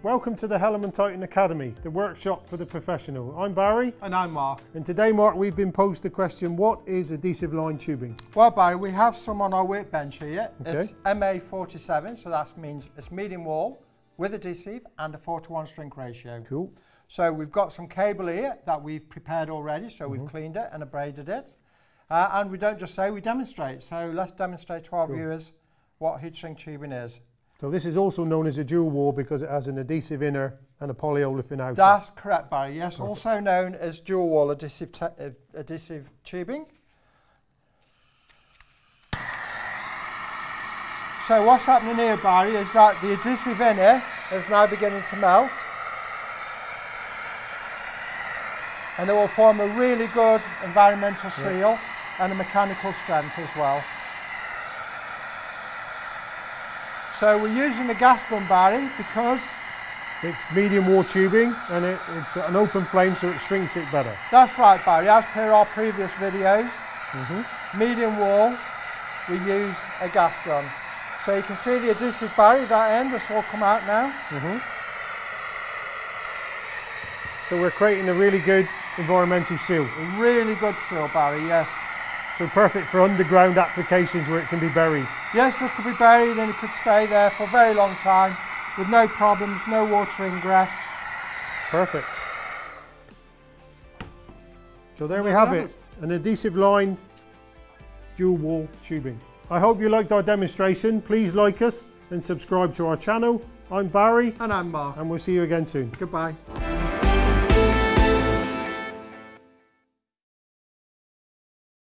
Welcome to the Hellerman Titan Academy, the workshop for the professional. I'm Barry. And I'm Mark. And today, Mark, we've been posed the question, what is adhesive line tubing? Well, Barry, we have some on our workbench here. Okay. It's MA47, so that means it's medium wall with adhesive and a 4:1 shrink ratio. Cool. So we've got some cable here that we've prepared already, so we've cleaned it and abraded it. And we don't just say, we demonstrate. So let's demonstrate to our viewers what heat shrink tubing is. So this is also known as a dual wall because it has an adhesive inner and a polyolefin outer. That's correct, Barry. Yes, also known as dual wall adhesive tubing. So what's happening here, Barry, is that the adhesive inner is now beginning to melt. And it will form a really good environmental seal and a mechanical strength as well. So we're using the gas gun, Barry, because it's medium wall tubing and it's an open flame, so it shrinks it better. That's right, Barry. As per our previous videos, medium wall, we use a gas gun. So you can see the adhesive, Barry, that end, it's all come out now. So we're creating a really good environmental seal. A really good seal, Barry, yes. So perfect for underground applications where it can be buried. Yes, this could be buried and it could stay there for a very long time with no problems, no water ingress. Perfect. So there we have it, an adhesive lined dual wall tubing. I hope you liked our demonstration. Please like us and subscribe to our channel. I'm Barry. And I'm Mark. And we'll see you again soon. Goodbye.